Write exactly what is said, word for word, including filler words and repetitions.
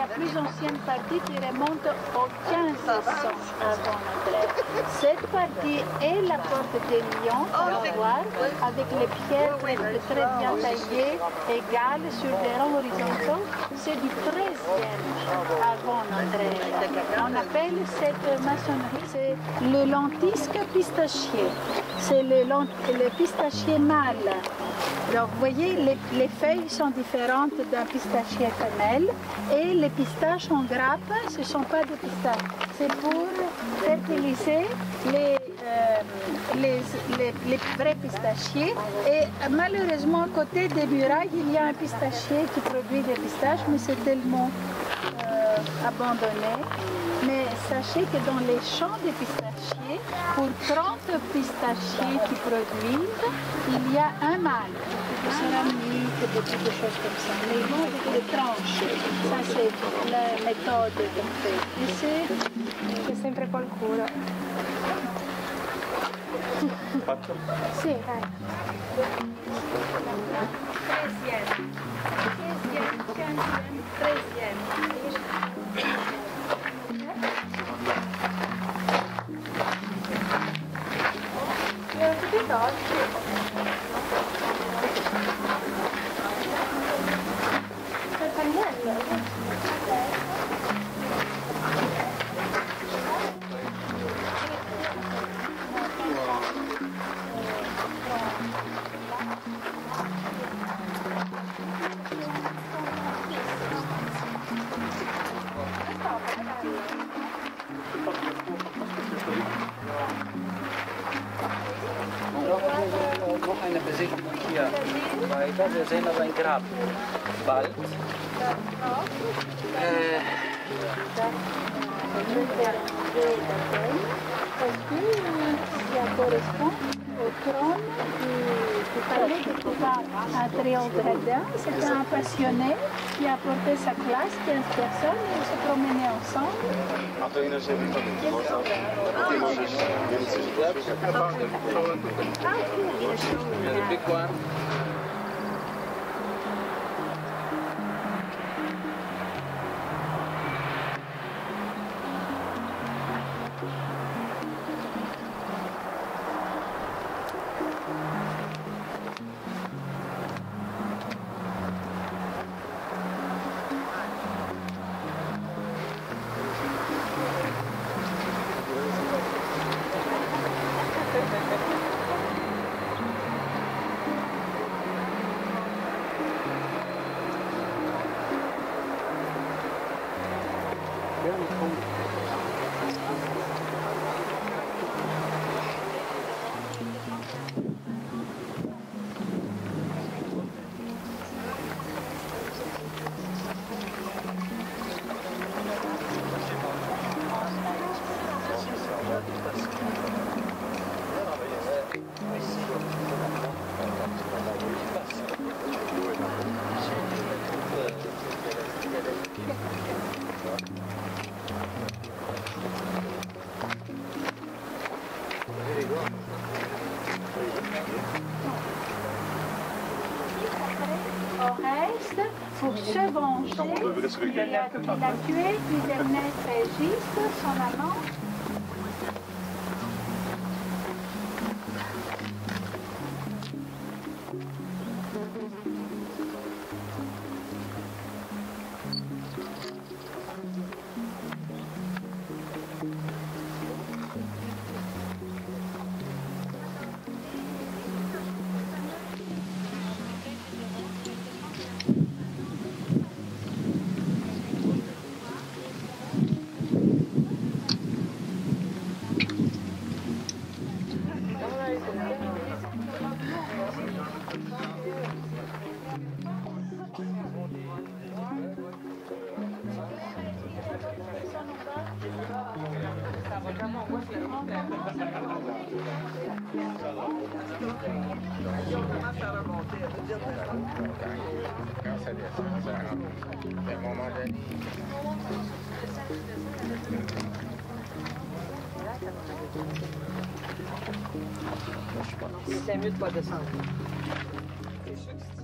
la plus ancienne partie qui remonte au quinze cents avant notre ère. Cette partie est la porte de Lyon, on va voir, avec les pierres très, très bien taillées, égales sur des rangs horizontaux. C'est du treizième avant notre ère. On appelle cette maçonnerie, c'est le lentisque pistachier. C'est le, le pistachier mâle. Donc vous voyez, les, les feuilles sont différentes d'un pistachier femelle et les pistaches en grappe, ce ne sont pas des pistaches. C'est pour fertiliser les, euh, les, les, les vrais pistachiers. Et malheureusement, à côté des murailles, il y a un pistachier qui produit des pistaches, mais c'est tellement euh, abandonné. Mais sachez que dans les champs de pistachiers, pour trente pistachiers qui produisent, il y a un mâle, de céramique, de petites choses comme ça. Mais ils vont avec des tranches. Ça, c'est la méthode qu'on fait. Et c'est... C'è sempre qualcuno. Fatto? Sì, dai. treizième. quinzième, quinzième, treizième. Erano tutti dolci. Per pannello. Nog eine Besichtigung hier weiter. Wir sehen aber ein Grabwald. Äh, Au trône du palais de pouvoir à Triomphadin. C'était un passionné qui a porté sa classe, quinze personnes, et ils se promenaient ensemble. A to inaczej wygląda. Ty możesz, ty możesz więcej rzeczy. the big one. Au reste, pour se venger, il a, il a tué Clytemnestre Égiste, son amant. C'est mieux de pas descendre.